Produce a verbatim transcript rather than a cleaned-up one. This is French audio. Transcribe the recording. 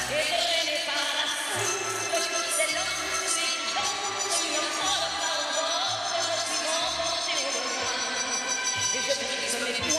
et drainée par la foule qui s'élance et danse, il me prend par le bord, je me suis emporté au loin, et je brise mes